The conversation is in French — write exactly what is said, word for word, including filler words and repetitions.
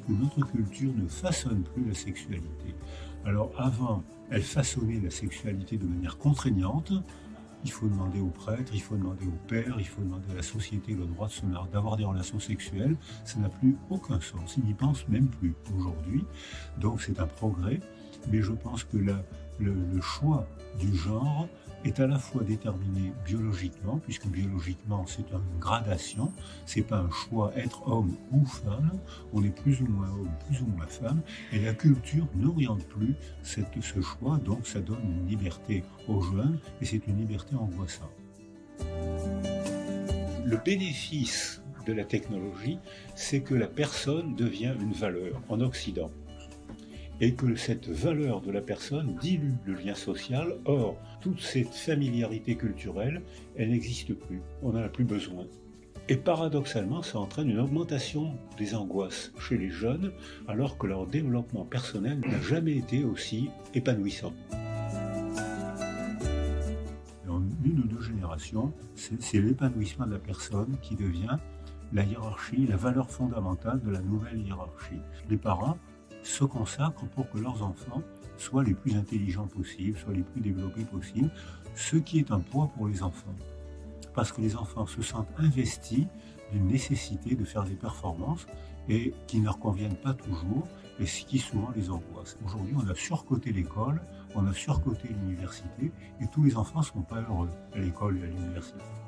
que notre culture ne façonne plus la sexualité. Alors avant, elle façonnait la sexualité de manière contraignante. Il faut demander aux prêtres, il faut demander aux pères, il faut demander à la société le droit de se mar- d'avoir des relations sexuelles. Ça n'a plus aucun sens. Ils n'y pensent même plus aujourd'hui. Donc c'est un progrès. Mais je pense que la- le, le choix du genre est à la fois déterminé biologiquement, puisque biologiquement c'est une gradation, c'est pas un choix être homme ou femme, on est plus ou moins homme, plus ou moins femme, et la culture n'oriente plus cette- ce choix, donc ça donne une liberté aux jeunes, et c'est une liberté angoissante. Le bénéfice de la technologie, c'est que la personne devient une valeur en Occident, et que cette valeur de la personne dilue le lien social. Or, toute cette familiarité culturelle, elle n'existe plus, on n'en a plus besoin. Et paradoxalement, ça entraîne une augmentation des angoisses chez les jeunes, alors que leur développement personnel n'a jamais été aussi épanouissant. En une ou deux générations, c'est, c'est l'épanouissement de la personne qui devient la hiérarchie, la valeur fondamentale de la nouvelle hiérarchie. Les parents se consacrent pour que leurs enfants soient les plus intelligents possibles, soient les plus développés possibles, ce qui est un poids pour les enfants. Parce que les enfants se sentent investis d'une nécessité de faire des performances et qui ne leur conviennent pas toujours et ce qui souvent les angoisse. Aujourd'hui, on a surcoté l'école, on a surcoté l'université et tous les enfants ne sont pas heureux à l'école et à l'université.